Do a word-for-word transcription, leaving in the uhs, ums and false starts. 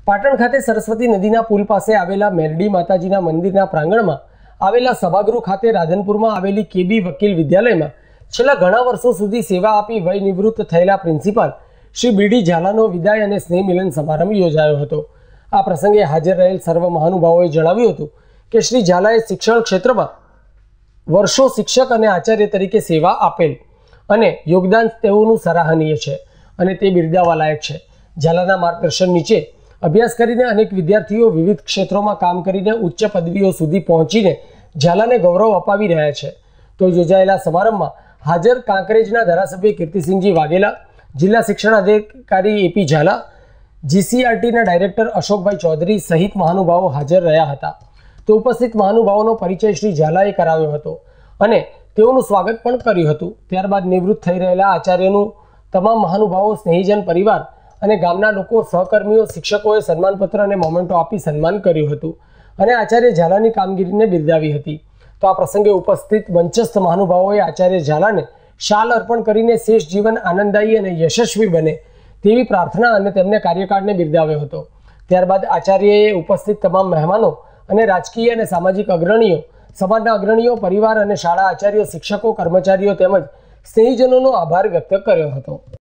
પાટણ ખાતે સરસ્વતી નદીના પુલ પાસે આવેલા મેરડી માતાજીના મંદિરના પ્રાંગણમાં આવેલા સભાગૃહ ખાતે રાધનપુરમાં આવેલી કેબી વકીલ વિદ્યાલયમાં છેલ્લા ઘણા વર્ષો સુધી સેવા આપી વય નિવૃત્ત થયેલા પ્રિન્સિપાલ શ્રી બીડી ઝાલાનો વિદાય અને સ્નેહ મિલન સમારંભ યોજાયો હતો। આ પ્રસંગે હાજર રહેલ સર્વ મહાનુભાવોએ જણાવ્યું હતું કે શ્રી ઝાલાએ શિક્ષણ ક્ષેત્રમાં વર્ષો શિક્ષક અને આચાર્ય તરીકે સેવા આપેલ અને યોગદાન તેઓનું સરાહનીય છે અને તે બિરદાવવા લાયક છે। ઝાલાના માર્ગદર્શન નીચે અભ્યાસ કરીને અનેક વિદ્યાર્થીઓ વિવિધ ક્ષેત્રોમાં કામ કરીને ઉચ્ચ પદવીઓ સુધી પહોંચીને ઝાલાને ગૌરવ અપાવી રહ્યા છે। તો યોજાયેલા સમારંભમાં હાજર કાંકરેજના ધારાસભ્ય કીર્તિસિંહજી વાઘેલા, જિલ્લા શિક્ષણ અધિકારી એપી ઝાલા, જીસીઆરટીના ડાયરેક્ટર અશોકભાઈ ચૌધરી સહિત મહાનુભાવો હાજર રહ્યા હતા। તો ઉપસ્થિત મહાનુભાવોનો પરિચય શ્રી ઝાલાએ કરાવ્યો હતો અને તેઓનું સ્વાગત પણ કર્યું હતું। ત્યારબાદ નિવૃત્ત થઈ રહેલા આચાર્યનું તમામ મહાનુભાવો, સ્નેહીજન પરિવાર અને ગામના લોકો, સહકર્મીઓ, શિક્ષકોએ સન્માનપત્ર અને મોમેન્ટો આપી સન્માન કર્યું હતું અને આચાર્ય ઝાલાની કામગીરીને બિરદાવી હતી। તો આ પ્રસંગે ઉપસ્થિત મંચસ્થ મહાનુભાવોએ આચાર્ય ઝાલાને શાલ અર્પણ કરીને શેષ જીવન આનંદદાયી અને યશસ્વી બને તેવી પ્રાર્થના અને તેમને કાર્યકાળને બિરદાવ્યો હતો। ત્યારબાદ આચાર્યએ ઉપસ્થિત તમામ મહેમાનો અને રાજકીય અને સામાજિક અગ્રણીઓ, સમાજના અગ્રણીઓ, પરિવાર અને શાળા આચાર્યો, શિક્ષકો, કર્મચારીઓ તેમજ સ્નેહીજનોનો આભાર વ્યક્ત કર્યો હતો।